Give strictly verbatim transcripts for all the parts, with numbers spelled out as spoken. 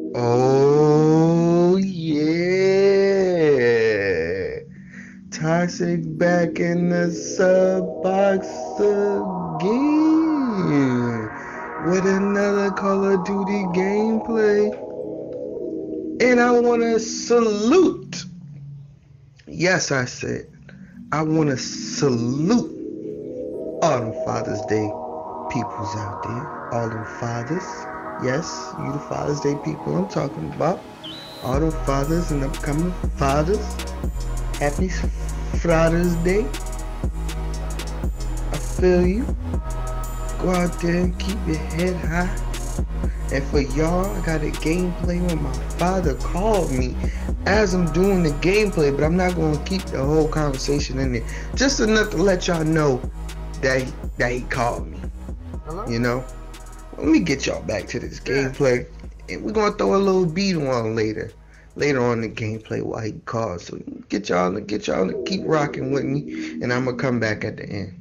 Oh yeah. Toxic back in the sub box again with another Call of Duty gameplay. And I wanna salute. Yes, I said I wanna salute all them Father's Day peoples out there. All them fathers. Yes, you the Father's Day people I'm talking about. All them fathers and upcoming fathers. Happy Father's Day. I feel you. Go out there and keep your head high. And for y'all, I got a gameplay when my father called me as I'm doing the gameplay, but I'm not going to keep the whole conversation in there. Just enough to let y'all know that he, that he called me. Hello? You know? Let me get y'all back to this Yeah. gameplay. And we're going to throw a little beat on later. Later on in the gameplay while he calls. So get y'all to get y'all to keep rocking with me. And I'm going to come back at the end.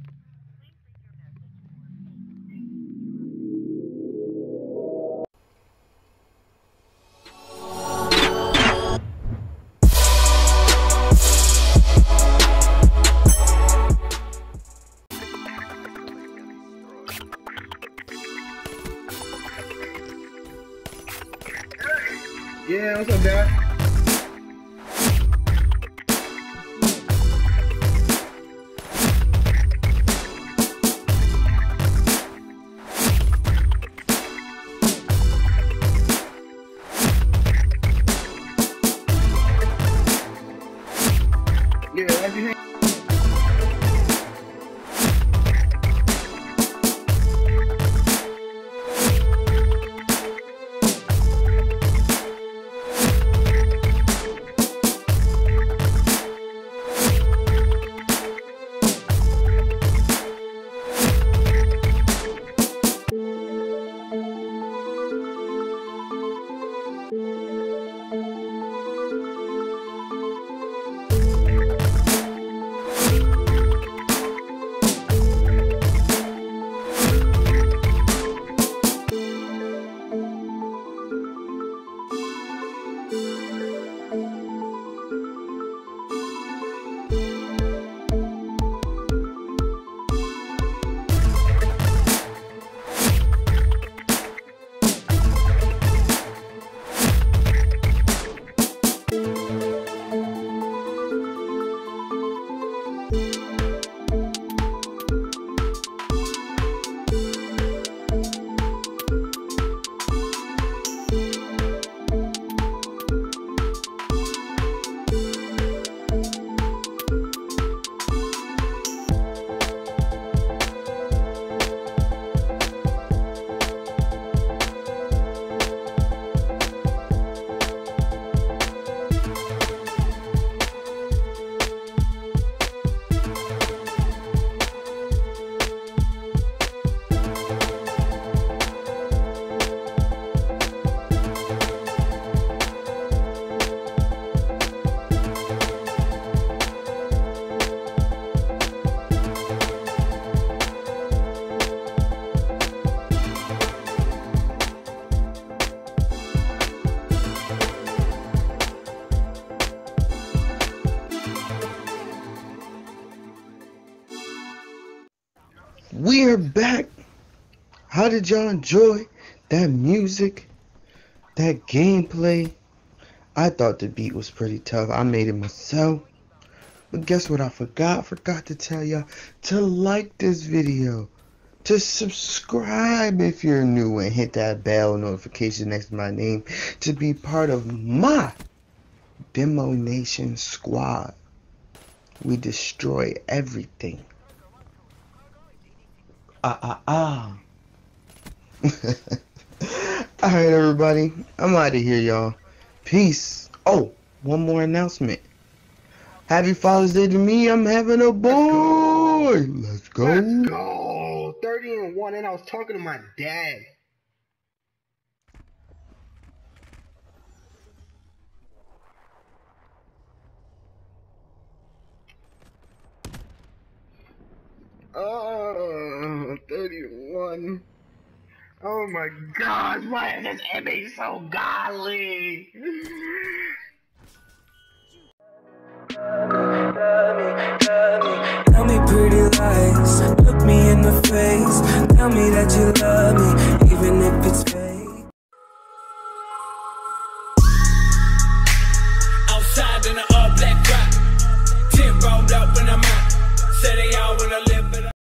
Yeah, what's up, Dad? Yeah, how'd you hang? We're back. How did y'all enjoy that music, that gameplay? I thought the beat was pretty tough. I made it myself. But guess what I forgot? I forgot to tell y'all to like this video, to subscribe if you're new, and hit that bell notification next to my name to be part of my Demo Nation squad. We destroy everything. Ah, ah, ah. Alright, everybody. I'm out of here, y'all. Peace. Oh, one more announcement. Happy Father's Day to me. I'm having a boy. Let's go. Let's go. thirty and one, and I was talking to my dad. Oh, thirty and one. Oh my god, why is this image so godly? Tell me pretty lies, look me in the face. Tell me that you love me.